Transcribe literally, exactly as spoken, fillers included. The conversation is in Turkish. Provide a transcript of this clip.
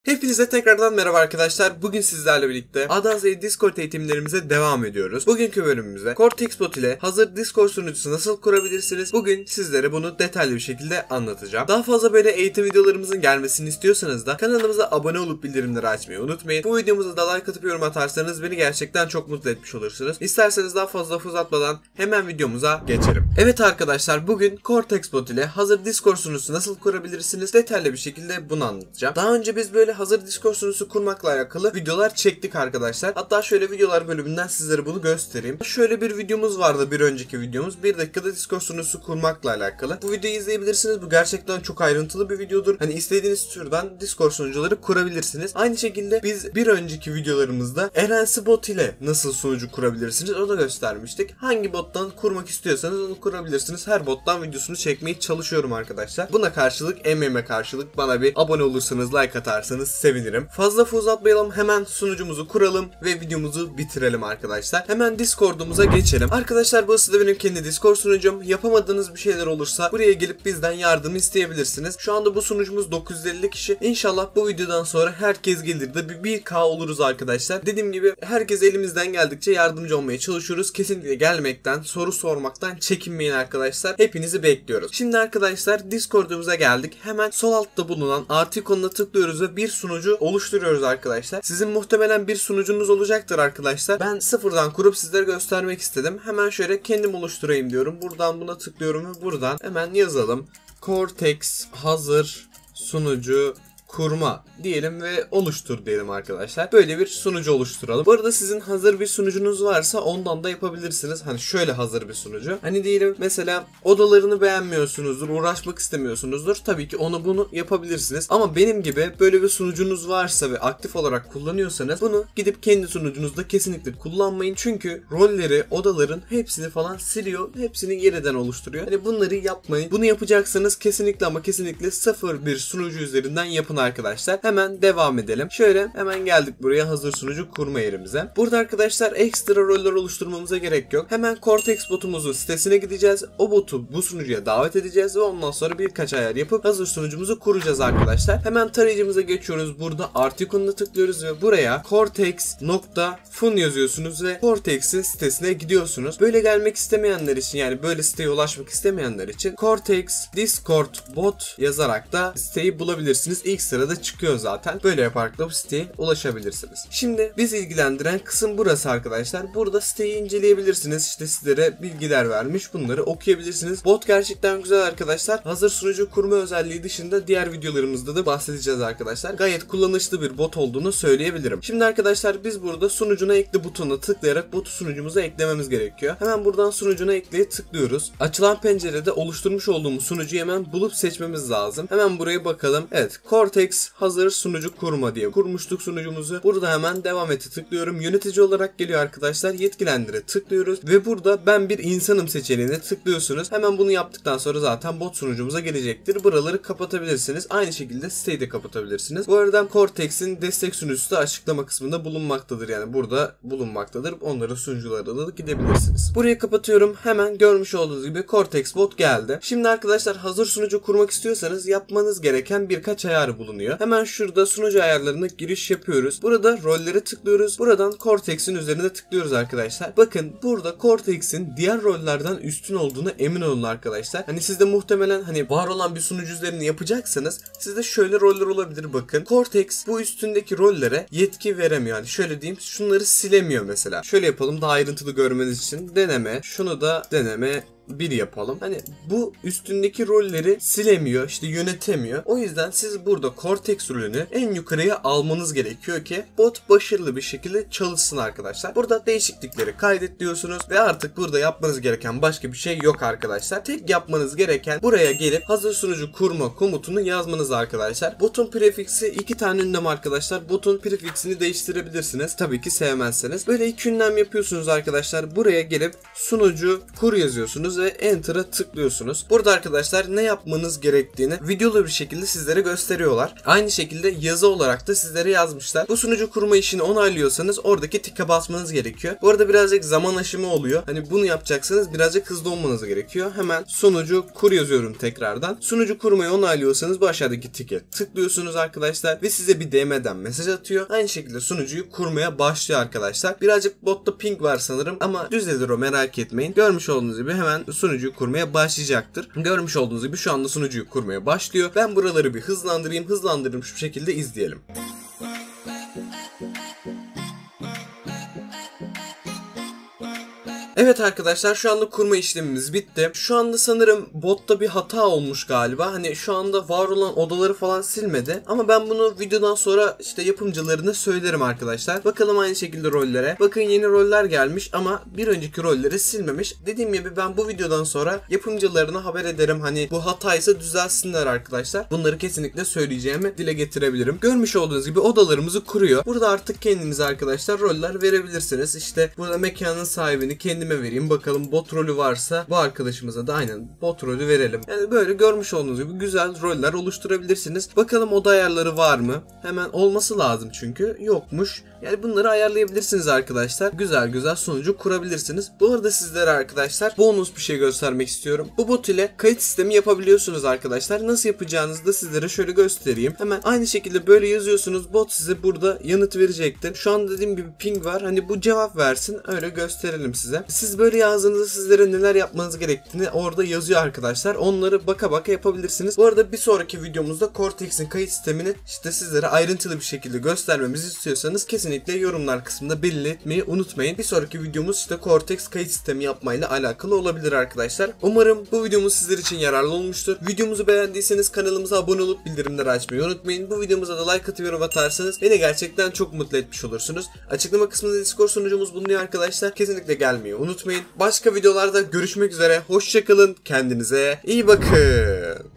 Hepinize tekrardan merhaba arkadaşlar. Bugün sizlerle birlikte Adazey Discord eğitimlerimize devam ediyoruz. Bugünkü bölümümüzde Cortexbot ile hazır Discord sunucusu nasıl kurabilirsiniz? Bugün sizlere bunu detaylı bir şekilde anlatacağım. Daha fazla böyle eğitim videolarımızın gelmesini istiyorsanız da kanalımıza abone olup bildirimleri açmayı unutmayın. Bu videomuza da like atıp yorum atarsanız beni gerçekten çok mutlu etmiş olursunuz. İsterseniz daha fazla laf uzatmadan hemen videomuza geçelim. Evet arkadaşlar, bugün Cortexbot ile hazır Discord sunucusu nasıl kurabilirsiniz? Detaylı bir şekilde bunu anlatacağım. Daha önce biz böyle hazır Discord sunucusu kurmakla alakalı videolar çektik arkadaşlar. Hatta şöyle videolar bölümünden sizlere bunu göstereyim. Şöyle bir videomuz vardı, bir önceki videomuz. Bir dakikada Discord sunucusu kurmakla alakalı. Bu videoyu izleyebilirsiniz. Bu gerçekten çok ayrıntılı bir videodur. Hani istediğiniz türden Discord sunucuları kurabilirsiniz. Aynı şekilde biz bir önceki videolarımızda Erensi bot ile nasıl sunucu kurabilirsiniz onu da göstermiştik. Hangi bottan kurmak istiyorsanız onu kurabilirsiniz. Her bottan videosunu çekmeye çalışıyorum arkadaşlar. Buna karşılık, emeğime karşılık bana bir abone olursanız, like atarsanız sevinirim. Fazla uzatmayalım, hemen sunucumuzu kuralım ve videomuzu bitirelim arkadaşlar. Hemen Discord'umuza geçelim. Arkadaşlar burası da benim kendi Discord sunucum. Yapamadığınız bir şeyler olursa buraya gelip bizden yardım isteyebilirsiniz. Şu anda bu sunucumuz dokuz yüz elli kişi. İnşallah bu videodan sonra herkes gelir de bir bir K oluruz arkadaşlar. Dediğim gibi herkes elimizden geldikçe yardımcı olmaya çalışıyoruz. Kesinlikle gelmekten, soru sormaktan çekinmeyin arkadaşlar. Hepinizi bekliyoruz. Şimdi arkadaşlar Discord'umuza geldik. Hemen sol altta bulunan artı ikonuna tıklıyoruz ve bir sunucu oluşturuyoruz arkadaşlar. Sizin muhtemelen bir sunucunuz olacaktır arkadaşlar. Ben sıfırdan kurup sizlere göstermek istedim. Hemen şöyle kendim oluşturayım diyorum. Buradan buna tıklıyorum ve buradan hemen yazalım. Cortex hazır sunucu kurma diyelim ve oluştur diyelim arkadaşlar. Böyle bir sunucu oluşturalım. Bu arada sizin hazır bir sunucunuz varsa ondan da yapabilirsiniz. Hani şöyle hazır bir sunucu. Hani diyelim mesela odalarını beğenmiyorsunuzdur, uğraşmak istemiyorsunuzdur. Tabii ki onu bunu yapabilirsiniz. Ama benim gibi böyle bir sunucunuz varsa ve aktif olarak kullanıyorsanız bunu gidip kendi sunucunuzda kesinlikle kullanmayın. Çünkü rolleri, odaların hepsini falan siliyor. Hepsini yeniden oluşturuyor. Hani bunları yapmayın. Bunu yapacaksanız kesinlikle ama kesinlikle sıfır bir sunucu üzerinden yapın arkadaşlar. Hemen devam edelim. Şöyle hemen geldik buraya, hazır sunucu kurma yerimize. Burada arkadaşlar ekstra roller oluşturmamıza gerek yok. Hemen Cortexbot'umuzun sitesine gideceğiz. O botu bu sunucuya davet edeceğiz ve ondan sonra birkaç ayar yapıp hazır sunucumuzu kuracağız arkadaşlar. Hemen tarayıcımıza geçiyoruz. Burada artı ikonuna tıklıyoruz ve buraya cortex nokta fun yazıyorsunuz ve Cortex'in sitesine gidiyorsunuz. Böyle gelmek istemeyenler için, yani böyle siteye ulaşmak istemeyenler için Cortex Discord bot yazarak da siteyi bulabilirsiniz. İlk sırada çıkıyor zaten. Böyle yaparak da bu siteye ulaşabilirsiniz. Şimdi bizi ilgilendiren kısım burası arkadaşlar. Burada siteyi inceleyebilirsiniz. İşte sizlere bilgiler vermiş. Bunları okuyabilirsiniz. Bot gerçekten güzel arkadaşlar. Hazır sunucu kurma özelliği dışında diğer videolarımızda da bahsedeceğiz arkadaşlar. Gayet kullanışlı bir bot olduğunu söyleyebilirim. Şimdi arkadaşlar biz burada sunucuna ekle butonuna tıklayarak botu sunucumuza eklememiz gerekiyor. Hemen buradan sunucuna ekleye tıklıyoruz. Açılan pencerede oluşturmuş olduğumuz sunucuyu hemen bulup seçmemiz lazım. Hemen buraya bakalım. Evet, Cortex hazır sunucu kurma diye kurmuştuk sunucumuzu. Burada hemen devam ete tıklıyorum. Yönetici olarak geliyor arkadaşlar. Yetkilendire tıklıyoruz ve burada ben bir insanım seçeneğine tıklıyorsunuz. Hemen bunu yaptıktan sonra zaten bot sunucumuza gelecektir. Buraları kapatabilirsiniz. Aynı şekilde siteyi de kapatabilirsiniz. Bu arada Cortex'in destek sunucusu da açıklama kısmında bulunmaktadır. Yani burada bulunmaktadır. Onların sunucularına da gidebilirsiniz. Burayı kapatıyorum. Hemen görmüş olduğunuz gibi Cortexbot geldi. Şimdi arkadaşlar hazır sunucu kurmak istiyorsanız yapmanız gereken birkaç ayarı bulunuyor. Hemen şurada sunucu ayarlarına giriş yapıyoruz. Burada rollere tıklıyoruz. Buradan Cortex'in üzerine tıklıyoruz arkadaşlar. Bakın burada Cortex'in diğer rollerden üstün olduğuna emin olun arkadaşlar. Hani sizde muhtemelen hani var olan bir sunucu üzerine yapacaksanız sizde şöyle roller olabilir bakın. Cortex bu üstündeki rollere yetki veremiyor. Yani şöyle diyeyim, şunları silemiyor mesela. Şöyle yapalım daha ayrıntılı görmeniz için. Deneme. Şunu da deneme bir yapalım. Hani bu üstündeki rolleri silemiyor, işte yönetemiyor. O yüzden siz burada Cortex rolünü en yukarıya almanız gerekiyor ki bot başarılı bir şekilde çalışsın arkadaşlar. Burada değişiklikleri kaydet diyorsunuz ve artık burada yapmanız gereken başka bir şey yok arkadaşlar. Tek yapmanız gereken buraya gelip hazır sunucu kurma komutunu yazmanız arkadaşlar. Botun prefiksi iki tane ünlem arkadaşlar. Botun prefiksini değiştirebilirsiniz. Tabii ki sevmezseniz. Böyle iki ünlem yapıyorsunuz arkadaşlar. Buraya gelip sunucu kur yazıyorsunuz geliyorsunuz ve Enter'a tıklıyorsunuz. Burada arkadaşlar ne yapmanız gerektiğini videolu bir şekilde sizlere gösteriyorlar. Aynı şekilde yazı olarak da sizlere yazmışlar. Bu sunucu kurma işini onaylıyorsanız oradaki tike basmanız gerekiyor. Bu arada birazcık zaman aşımı oluyor. Hani bunu yapacaksanız birazcık hızlı olmanız gerekiyor. Hemen sunucu kur yazıyorum tekrardan. Sunucu kurmayı onaylıyorsanız bu aşağıdaki tike tıklıyorsunuz arkadaşlar ve size bir D M'den mesaj atıyor. Aynı şekilde sunucuyu kurmaya başlıyor arkadaşlar. Birazcık botta ping var sanırım ama düzelir o, merak etmeyin. Görmüş olduğunuz gibi hemen sunucuyu kurmaya başlayacaktır. Görmüş olduğunuz gibi şu anda sunucuyu kurmaya başlıyor. Ben buraları bir hızlandırayım. Hızlandırılmış bir şekilde izleyelim. Evet arkadaşlar, şu anda kurma işlemimiz bitti. Şu anda sanırım botta bir hata olmuş galiba. Hani şu anda var olan odaları falan silmedi. Ama ben bunu videodan sonra işte yapımcılarına söylerim arkadaşlar. Bakalım aynı şekilde rollere. Bakın yeni roller gelmiş ama bir önceki rolleri silmemiş. Dediğim gibi ben bu videodan sonra yapımcılarına haber ederim. Hani bu hataysa düzelsinler arkadaşlar. Bunları kesinlikle söyleyeceğimi dile getirebilirim. Görmüş olduğunuz gibi odalarımızı kuruyor. Burada artık kendinize arkadaşlar roller verebilirsiniz. İşte burada mekanın sahibini kendim vereyim. Bakalım bot rolü varsa bu arkadaşımıza da aynen bot rolü verelim. Yani böyle görmüş olduğunuz gibi güzel roller oluşturabilirsiniz. Bakalım oda ayarları var mı? Hemen olması lazım çünkü yokmuş. Yani bunları ayarlayabilirsiniz arkadaşlar. Güzel güzel sunucu kurabilirsiniz. Bu arada sizlere arkadaşlar bonus bir şey göstermek istiyorum. Bu bot ile kayıt sistemi yapabiliyorsunuz arkadaşlar. Nasıl yapacağınızı da sizlere şöyle göstereyim. Hemen aynı şekilde böyle yazıyorsunuz. Bot size burada yanıt verecektir. Şu an dediğim gibi ping var. Hani bu cevap versin. Öyle gösterelim size. Siz böyle yazdığınızda sizlere neler yapmanız gerektiğini orada yazıyor arkadaşlar. Onları baka baka yapabilirsiniz. Bu arada bir sonraki videomuzda Cortex'in kayıt sistemini işte sizlere ayrıntılı bir şekilde göstermemizi istiyorsanız kesinlikle yorumlar kısmında belirtmeyi unutmayın. Bir sonraki videomuz işte Cortex kayıt sistemi yapmayla alakalı olabilir arkadaşlar. Umarım bu videomuz sizler için yararlı olmuştur. Videomuzu beğendiyseniz kanalımıza abone olup bildirimleri açmayı unutmayın. Bu videomuza da like atıp yorum atarsanız beni gerçekten çok mutlu etmiş olursunuz. Açıklama kısmında Discord sunucumuz bulunuyor arkadaşlar. Kesinlikle gelmeyi unutmayın. Başka videolarda görüşmek üzere. Hoşçakalın. Kendinize iyi bakın.